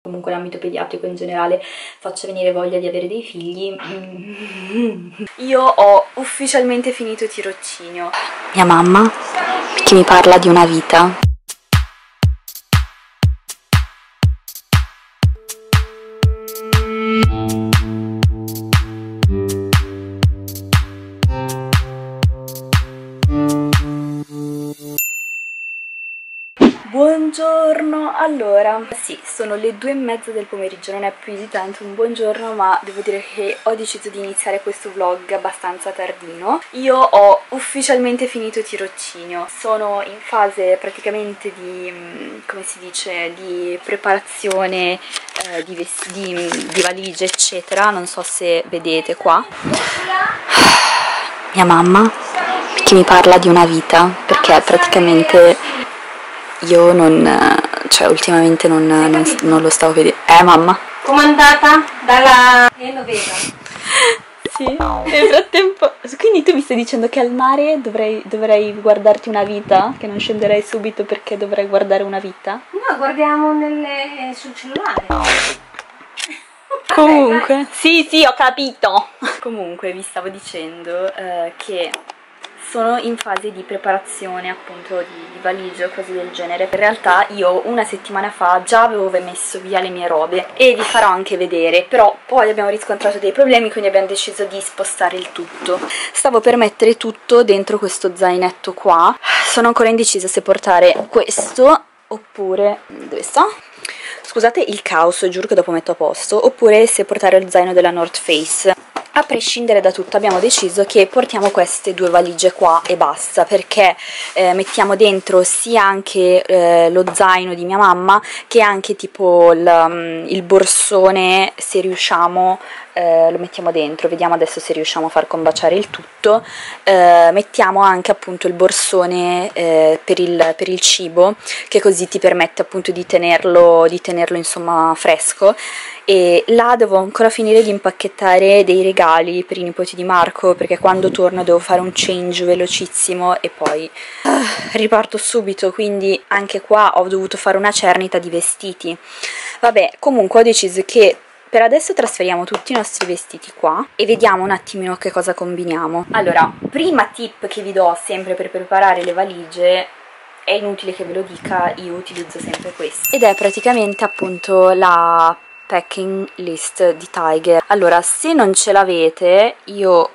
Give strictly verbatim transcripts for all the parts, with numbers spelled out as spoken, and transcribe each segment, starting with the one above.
comunque l'ambito pediatrico in generale faccia venire voglia di avere dei figli. Io ho ufficialmente finito tirocinio. Mia mamma che mi parla di una vita. Buongiorno, allora, sì, sono le due e mezza del pomeriggio, non è più di tanto un buongiorno, ma devo dire che ho deciso di iniziare questo vlog abbastanza tardino. Io ho ufficialmente finito tirocinio, sono in fase praticamente di, come si dice, di preparazione eh, di, di, di valigie, eccetera, non so se vedete qua. Mia mamma che mi parla di una vita, perché praticamente... io non, cioè ultimamente non, non, non lo stavo vedendo. Eh mamma? Com'è andata? Dalla Genoveva. Sì, nel frattempo. Quindi tu mi stai dicendo che al mare dovrei, dovrei guardarti una vita? Che non scenderei subito perché dovrei guardare una vita? No, guardiamo nelle, sul cellulare. Comunque, sì sì ho capito. Comunque vi stavo dicendo eh, che sono in fase di preparazione appunto di, di valigie o cose del genere. In realtà io una settimana fa già avevo messo via le mie robe e vi farò anche vedere, però poi abbiamo riscontrato dei problemi, quindi abbiamo deciso di spostare il tutto. Stavo per mettere tutto dentro questo zainetto qua, sono ancora indecisa se portare questo oppure... dove sta? Scusate il caos, giuro che dopo metto a posto. Oppure se portare lo zaino della North Face. A prescindere da tutto abbiamo deciso che portiamo queste due valigie qua e basta, perché eh, mettiamo dentro sia anche eh, lo zaino di mia mamma che anche tipo il, il borsone, se riusciamo eh, lo mettiamo dentro, vediamo adesso se riusciamo a far combaciare il tutto. Eh, mettiamo anche appunto il borsone eh, per, il, per il cibo, che così ti permette appunto di tenerlo, di tenerlo insomma fresco. E là devo ancora finire di impacchettare dei regali per i nipoti di Marco, perché quando torno devo fare un change velocissimo e poi uh, riparto subito, quindi anche qua ho dovuto fare una cernita di vestiti. Vabbè, comunque ho deciso che per adesso trasferiamo tutti i nostri vestiti qua e vediamo un attimino che cosa combiniamo. Allora, prima tip che vi do sempre per preparare le valigie, è inutile che ve lo dica, io utilizzo sempre questo, ed è praticamente appunto la packing list di Tiger. Allora, se non ce l'avete, io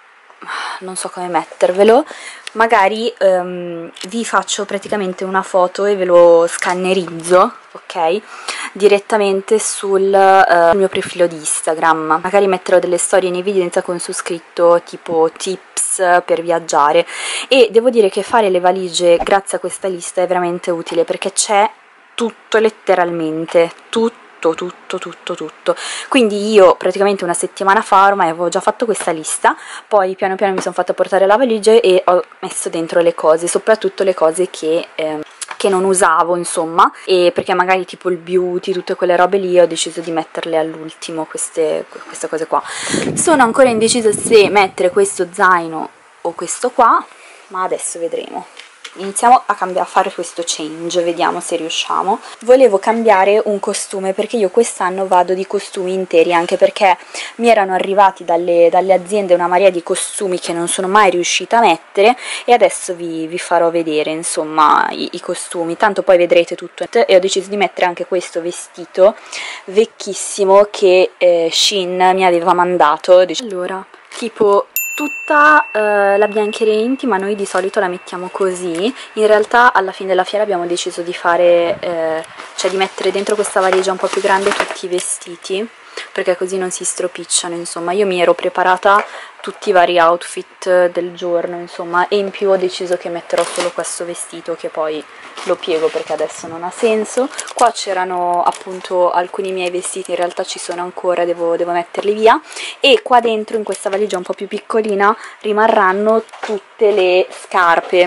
non so come mettervelo, magari um, vi faccio praticamente una foto e ve lo scannerizzo, ok? Direttamente sul uh, mio profilo di Instagram. Magari metterò delle storie in evidenza con su scritto tipo tips per viaggiare. E devo dire che fare le valigie grazie a questa lista è veramente utile, perché c'è tutto, letteralmente tutto tutto tutto tutto. Quindi io praticamente una settimana fa ormai avevo già fatto questa lista, poi piano piano mi sono fatta portare la valigia e ho messo dentro le cose, soprattutto le cose che eh, che non usavo, insomma, e perché magari tipo il beauty, tutte quelle robe lì ho deciso di metterle all'ultimo, queste, queste cose qua. Sono ancora indecisa se mettere questo zaino o questo qua, ma adesso vedremo. Iniziamo a cambiare, a fare questo change, vediamo se riusciamo. Volevo cambiare un costume, perché io quest'anno vado di costumi interi, anche perché mi erano arrivati dalle, dalle aziende una marea di costumi che non sono mai riuscita a mettere, e adesso vi, vi farò vedere insomma i, i costumi, tanto poi vedrete tutto. E ho deciso di mettere anche questo vestito vecchissimo che eh, Shein mi aveva mandato. Allora, tipo tutta uh, la biancheria intima noi di solito la mettiamo così. In realtà alla fine della fiera abbiamo deciso di fare, eh, cioè di mettere dentro questa valigia un po' più grande tutti i vestiti, perché così non si stropicciano, insomma. Io mi ero preparata tutti i vari outfit del giorno, insomma, e in più ho deciso che metterò solo questo vestito, che poi lo piego perché adesso non ha senso. Qua c'erano appunto alcuni miei vestiti, in realtà ci sono ancora, devo, devo metterli via, e qua dentro in questa valigia un po' più piccolina rimarranno tutte le scarpe,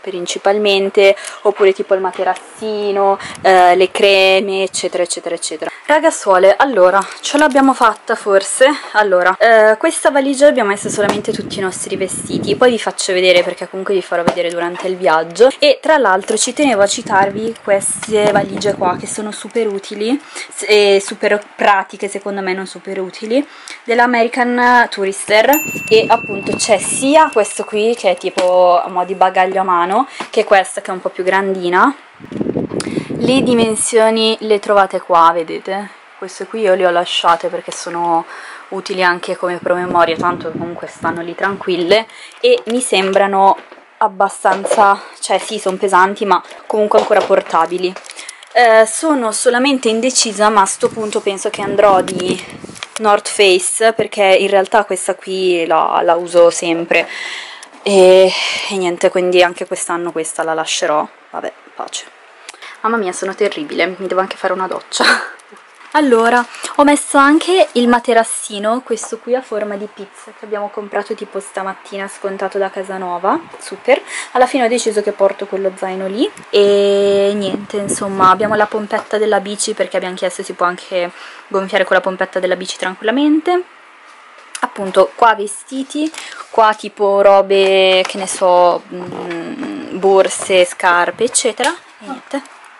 principalmente, oppure tipo il materassino, eh, le creme, eccetera eccetera eccetera. Ragazzuole, allora, ce l'abbiamo fatta forse? Allora, eh, questa valigia abbiamo messo solamente tutti i nostri vestiti, poi vi faccio vedere perché comunque vi farò vedere durante il viaggio. E tra l'altro ci tenevo a citarvi queste valigie qua che sono super utili e super pratiche, secondo me non super utili, dell'American Tourister. E appunto c'è sia questo qui che è tipo a mo' di bagaglio a mano, che questa che è un po' più grandina. Le dimensioni le trovate qua, vedete? Queste qui io le ho lasciate perché sono utili anche come promemoria, tanto comunque stanno lì tranquille, e mi sembrano abbastanza, cioè sì, sono pesanti ma comunque ancora portabili. Eh, sono solamente indecisa, ma a sto punto penso che andrò di North Face, perché in realtà questa qui la, la uso sempre e, e niente, quindi anche quest'anno questa la lascerò. Vabbè, pace. Mamma mia, sono terribile, mi devo anche fare una doccia. Allora, ho messo anche il materassino, questo qui a forma di pizza, che abbiamo comprato tipo stamattina, scontato da Casanova, super. Alla fine ho deciso che porto quello zaino lì. E niente, insomma, abbiamo la pompetta della bici, perché abbiamo chiesto se si può anche gonfiare con la pompetta della bici tranquillamente. Appunto, qua vestiti, qua tipo robe, che ne so, mh, borse, scarpe, eccetera. E niente.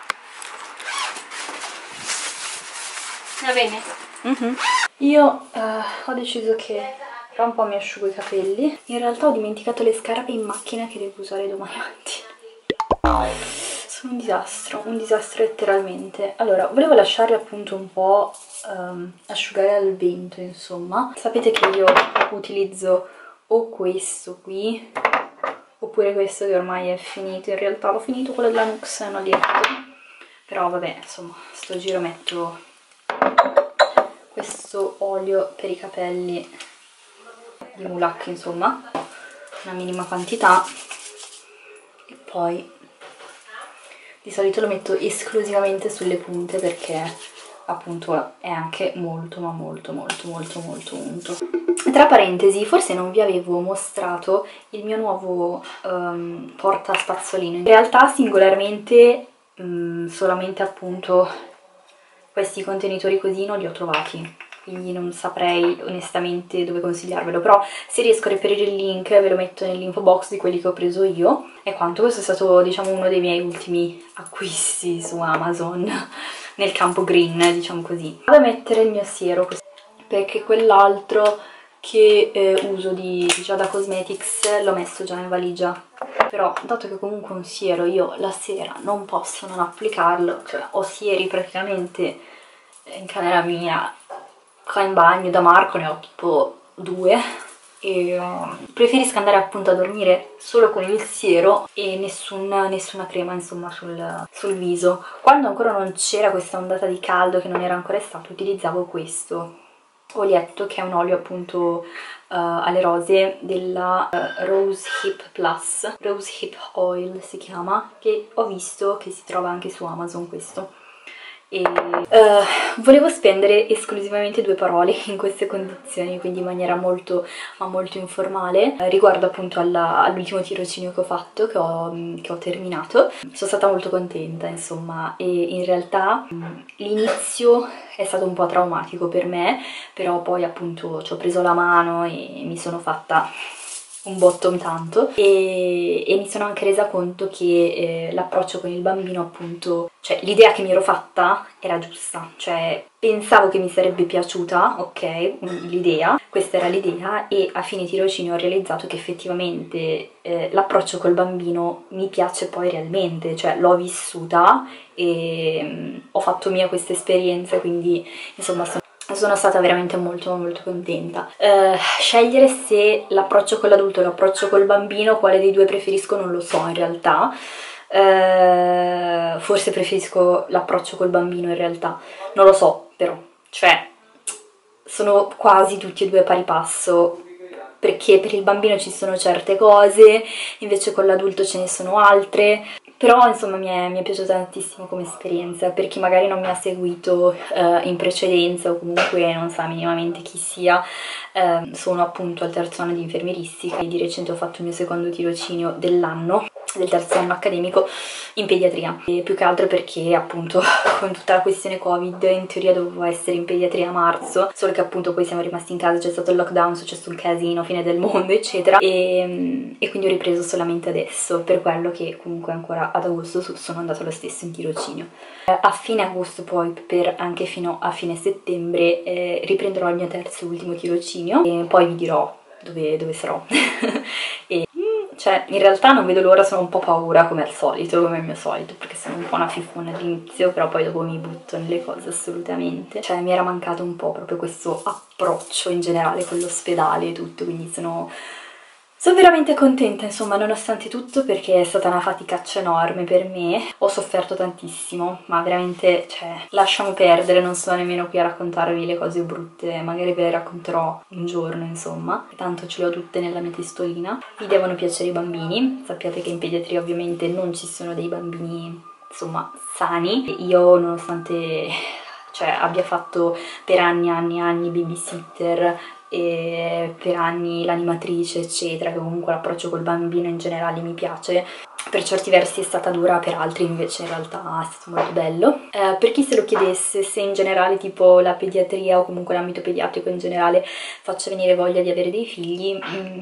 Va bene. Mm-hmm. Io uh, ho deciso che tra un po' mi asciugo i capelli. In realtà ho dimenticato le scarpe in macchina che devo usare domani mattina. Sono un disastro, un disastro letteralmente. Allora, volevo lasciarli appunto un po' um, asciugare al vento, insomma. Sapete che io utilizzo o questo qui, oppure questo che ormai è finito. In realtà l'ho finito, quello della Nux è un olietto. Però vabbè, insomma, sto giro metto questo olio per i capelli di Mulac, insomma, una minima quantità, e poi di solito lo metto esclusivamente sulle punte perché appunto è anche molto ma molto molto molto molto unto. Tra parentesi, forse non vi avevo mostrato il mio nuovo um, porta spazzolino. In realtà singolarmente um, solamente appunto questi contenitori così non li ho trovati, quindi non saprei onestamente dove consigliarvelo, però se riesco a reperire il link ve lo metto nell'info box di quelli che ho preso io. E quanto questo è stato, diciamo, uno dei miei ultimi acquisti su Amazon nel campo green, diciamo così. Vado a mettere il mio siero, perché quell'altro che eh, uso di Giada Cosmetics l'ho messo già in valigia, però dato che comunque un siero io la sera non posso non applicarlo, cioè ho sieri praticamente in camera mia, qua in bagno, da Marco ne ho tipo due, e uh, preferisco andare appunto a dormire solo con il siero e nessun, nessuna crema insomma sul, sul viso. Quando ancora non c'era questa ondata di caldo, che non era ancora estate, utilizzavo questo olietto che è un olio appunto uh, alle rose della uh, Rose Hip Plus, Rose Hip Oil si chiama, che ho visto che si trova anche su Amazon questo. E uh, volevo spendere esclusivamente due parole in queste condizioni, quindi in maniera molto ma molto informale, eh, riguardo appunto all'ultimo tirocinio che ho fatto, che ho, che ho terminato. Sono stata molto contenta, insomma, e in realtà l'inizio è stato un po' traumatico per me, però poi appunto ci ho preso la mano e mi sono fatta un botto tanto, e, e mi sono anche resa conto che eh, l'approccio con il bambino appunto, cioè l'idea che mi ero fatta era giusta, cioè pensavo che mi sarebbe piaciuta, ok, l'idea, questa era l'idea, e a fine tirocinio ho realizzato che effettivamente eh, l'approccio col bambino mi piace poi realmente, cioè l'ho vissuta e um, ho fatto mia questa esperienza, quindi insomma sono Sono stata veramente molto molto contenta. Uh, scegliere se l'approccio con l'adulto o l'approccio col bambino, quale dei due preferisco non lo so in realtà. Uh, forse preferisco l'approccio col bambino in realtà, non lo so però, cioè sono quasi tutti e due pari passo, perché per il bambino ci sono certe cose, invece con l'adulto ce ne sono altre. Però insomma mi è, mi è piaciuta tantissimo come esperienza. Per chi magari non mi ha seguito eh, in precedenza o comunque non sa minimamente chi sia, eh, sono appunto al terzo anno di infermieristica e di recente ho fatto il mio secondo tirocinio dell'anno del terzo anno accademico in pediatria, e più che altro perché appunto con tutta la questione Covid in teoria dovevo essere in pediatria a marzo, solo che appunto poi siamo rimasti in casa, c'è stato il lockdown, è successo un casino, fine del mondo eccetera, e, e quindi ho ripreso solamente adesso, per quello che comunque ancora ad agosto sono andata lo stesso in tirocinio. A fine agosto poi, per anche fino a fine settembre, eh, riprenderò il mio terzo e ultimo tirocinio e poi vi dirò dove, dove sarò. E cioè, in realtà non vedo l'ora, sono un po' paura come al solito, come al mio solito, perché sono un po' una fifona all'inizio, però poi dopo mi butto nelle cose assolutamente. Cioè, mi era mancato un po' proprio questo approccio in generale con l'ospedale e tutto, quindi sono... Sono veramente contenta, insomma, nonostante tutto, perché è stata una faticaccia enorme per me. Ho sofferto tantissimo, ma veramente, cioè, lasciamo perdere, non sono nemmeno qui a raccontarvi le cose brutte, magari ve le racconterò un giorno, insomma. Tanto ce le ho tutte nella mia testolina. Vi devono piacere i bambini, sappiate che in pediatria ovviamente non ci sono dei bambini, insomma, sani. Io, nonostante... cioè, abbia fatto per anni e anni e anni babysitter, e per anni l'animatrice eccetera, che comunque l'approccio col bambino in generale mi piace, per certi versi è stata dura, per altri invece in realtà è stato molto bello. Eh, per chi se lo chiedesse se in generale tipo la pediatria o comunque l'ambito pediatrico in generale faccia venire voglia di avere dei figli,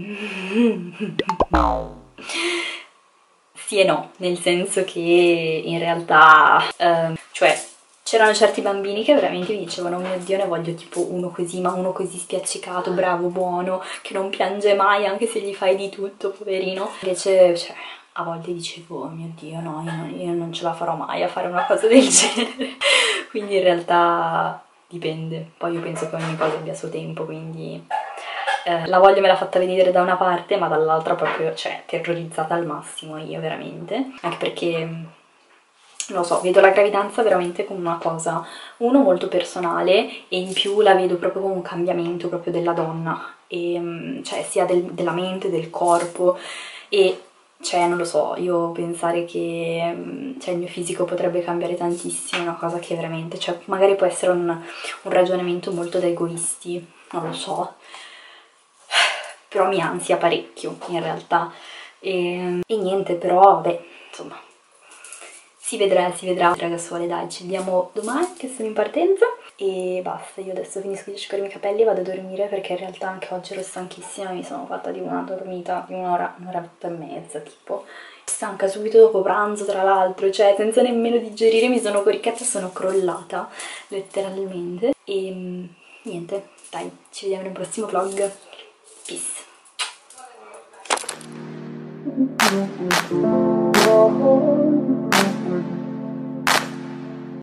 sì e no, nel senso che in realtà eh, cioè c'erano certi bambini che veramente mi dicevano: oh mio Dio, ne voglio tipo uno così, ma uno così spiaccicato, bravo, buono, che non piange mai anche se gli fai di tutto, poverino. Invece, cioè, a volte dicevo: oh mio Dio, no, io non, io non ce la farò mai a fare una cosa del genere. Quindi in realtà dipende. Poi io penso che ogni cosa abbia il suo tempo, quindi... Eh, la voglia me l'ha fatta venire da una parte, ma dall'altra proprio, cioè, terrorizzata al massimo io, veramente. Anche perché... non lo so, vedo la gravidanza veramente come una cosa, uno, molto personale, e in più la vedo proprio come un cambiamento proprio della donna, e, cioè sia del, della mente, del corpo, e cioè non lo so, io pensare che cioè, il mio fisico potrebbe cambiare tantissimo è una cosa che veramente, cioè magari può essere un, un ragionamento molto da egoisti, non lo so, però mi ansia parecchio in realtà, e, e niente, però vabbè, insomma... si vedrà, si vedrà. Ragazzuole, dai, ci vediamo domani che sono in partenza e basta. Io adesso finisco di asciugare i miei capelli e vado a dormire, perché in realtà anche oggi ero stanchissima, mi sono fatta di una dormita di un'ora, un'ora e mezza tipo. Stanca subito dopo pranzo, tra l'altro, cioè senza nemmeno digerire mi sono coricata e sono crollata letteralmente. E niente, dai, ci vediamo nel prossimo vlog. Peace.